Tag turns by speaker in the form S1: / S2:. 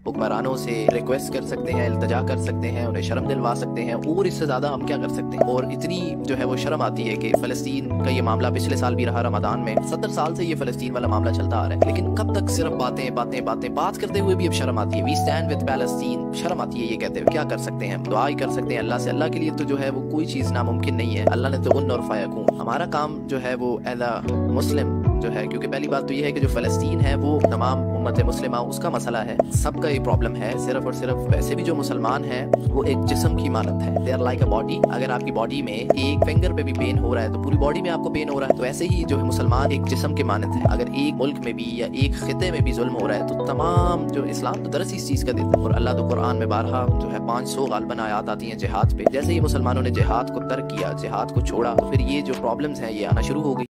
S1: हुक्मरानों से रिक्वेस्ट कर सकते हैं, इल्तजा कर सकते हैं, उन्हें शर्म दिलवा सकते हैं, और इससे ज़्यादा हम क्या कर सकते हैं। और इतनी जो है वो शर्म आती है कि फ़लस्तीन का ये मामला पिछले साल भी रहा रमज़ान में, 70 साल से ये फ़लस्तीन वाला मामला चलता आ रहा है, लेकिन कब तक सिर्फ बातें बातें बातें, बात करते हुए भी अब शर्म आती है। वी स्टैंड विद पैलेस्टीन, शर्म आती है ये कहते हुए। क्या कर सकते हैं, दुआ ही कर सकते हैं अल्लाह से। अल्लाह के लिए तो जो है वो कोई चीज़ नामुमकिन नहीं है। अल्लाह ने तो कुन और फयकून। हमारा काम जो है वो एज अ मुस्लिम जो है, क्योंकि पहली बात तो ये है कि जो फ़लस्तीन है वो तमाम उम्मत मुस्लिमा उसका मसला है, सबका ये प्रॉब्लम है। सिर्फ और सिर्फ वैसे भी जो मुसलमान हैं वो एक जिस्म की मानत है, they are like a body. अगर आपकी बॉडी में एक फिंगर पे भी पेन हो रहा है तो पूरी बॉडी में आपको पेन हो रहा है। तो ऐसे ही जो है मुसलमान एक जिस्म की मानत है। अगर एक मुल्क में भी या एक खिते में भी जुल्म हो रहा है तो तमाम जो इस्लाम तो दरअसल इस चीज़ का देता है। और अल्लाह तो कुरान में बारहा जो है 500 गालबन आयात आती हैं जिहाद पे। जैसे ही मुसलमानों ने जिहाद को तर्क किया, जिहाद को छोड़ा, तो फिर ये जो प्रॉब्लम्स हैं ये आना शुरू हो गई।